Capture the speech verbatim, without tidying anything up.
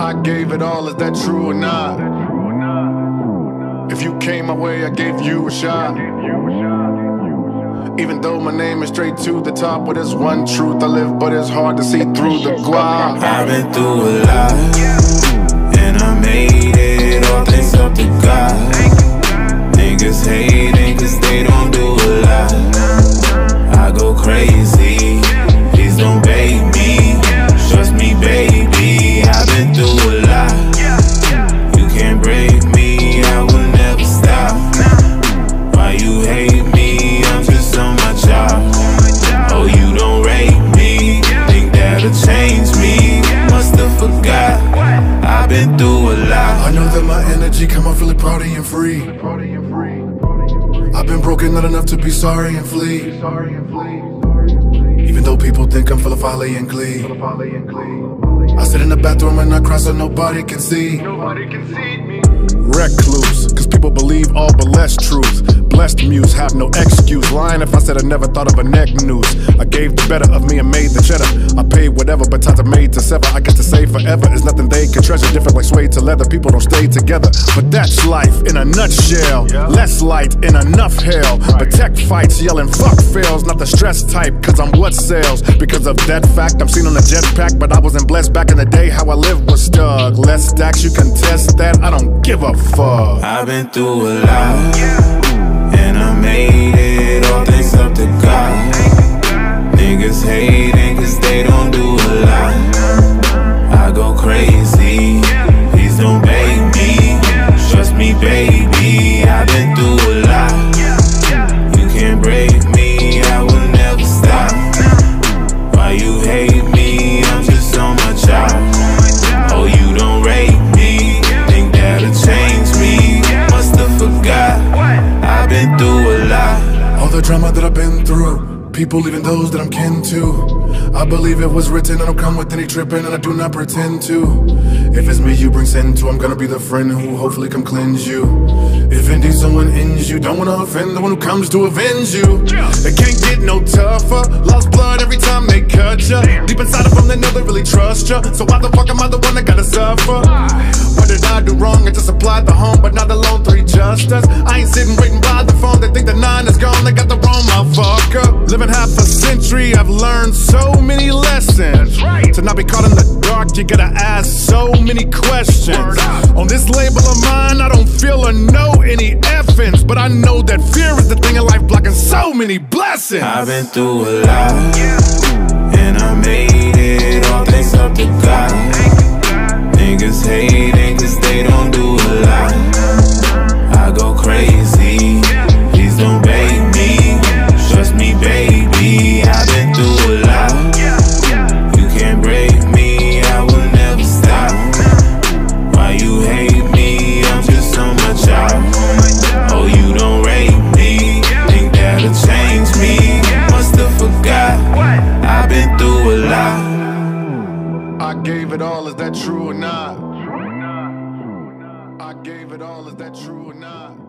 I gave it all, is that true or not? If you came my way, I gave you a shot. Even though my name is straight to the top, but there's one truth I live, but it's hard to see through the guap. I've been through a lot, and I made it, all thanks up to God. Niggas hating cause they don't do a lot. I go crazy, please don't bait me. Trust me baby, I've been through a lot. You can't break me, I will never stop. Why you hate me, I'm just on my job. Oh, you don't rate me, think that'll change me. Must've forgot, I've been through a lot. I know that my energy come off really proudy and free. I've been broken, not enough to be sorry and flee. Even though people think I'm full of folly and glee, I sit in the bathroom and I cry so nobody can see. Recluse, cause people believe all but less truth. Blessed muse, have no excuse. Lying if I said I never thought of a neck noose. I gave the better of me and made the cheddar. I paid whatever, but times are made to sever. I get to say forever is nothing they can treasure. Different like suede to leather, people don't stay together. But that's life in a nutshell. Less light in enough hell. But tech fights yelling fuck fails. Not the stress type, cause I'm what sells. Because of that fact, I'm seen on a jetpack. But I wasn't blessed back in the day, how I lived was stuck. Less stacks, you can test that, I don't give a fuck. I've been through a lot, and I made it, all thanks up to God. Niggas hating cause they don't do a lot. I go crazy, please don't bait me. Trust me baby, I've been through a lot. You can't break me, I will never stop. Why you hate me, I'm just on my job. Oh, you don't rate me, think that'll change me. Must've forgot, I've been through a lot. All the drama that I've been through, people, even those that I'm kin to, I believe it was written, I don't come with any tripping, and I do not pretend to. If it's me you bring sin to, I'm gonna be the friend who hopefully come cleanse you. If indeed someone ends you, don't wanna offend the one who comes to avenge you. It can't get no tougher, lost blood every time they cut ya. Deep inside of them they know they really trust ya. So why the fuck am I the one that gotta suffer? What did I do wrong? I just applied the home, but not alone, three justice. I ain't sitting waiting by the phone, they think the nine is gone, they got the wrong motherfucker. Living half a century, I've learned so many lessons. To not be caught in the dark, you gotta ask so many questions. On this label of mine, I don't feel or know any effings, but I know that fear is the thing in life blocking so many blessings. I've been through a lot, and I made it, all thanks up to God. Niggas hating cause they don't do a lot. I go crazy, please don't bait me. Trust me baby, I've been through a lot. You can't break me, I will never stop. Why you hate me, I'm just on my job. Oh, you don't rate me, think that'll change me. Must've forgot, I've been through a lot. I gave it all, is that true or not? I gave it all, is that true or not?